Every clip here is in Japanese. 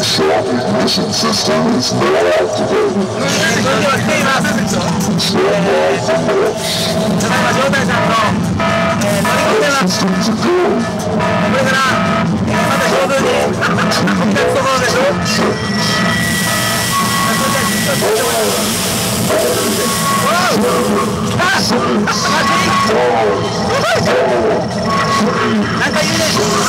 Ignition system is now activated. それでは来ています。ただいま状態さんの、乗り込んでます。これから、また上空に飛び立つところでしょ。なんかいいね。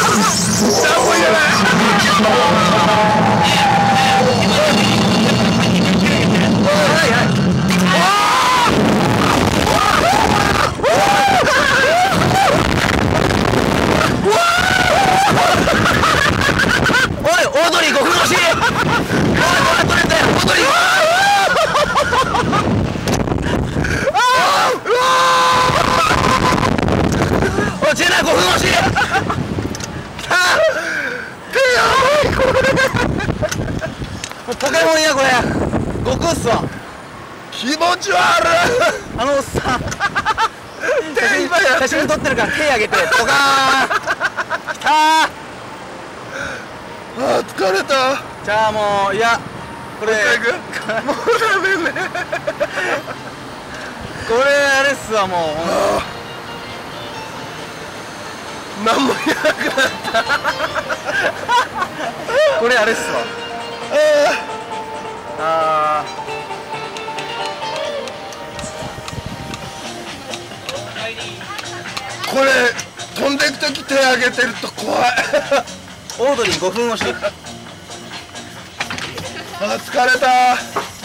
おい、オードリー5分越し。おい、取れたよ、オードリー。おい、チェナ5分越し。来た。やばいこれ。ポケモンやこれ。悟空っすわ。 気持ち悪い。 あのおっさん。写真撮ってるから手あげて。ポカーン。来たー。 あー疲れた。 じゃあもういやこれもうダメね。 これあれっすわもう何も言えなくなった。 これあれっすわこれ飛んでくとき手上げてると怖い。 オードリー5分押し。 あー疲れた。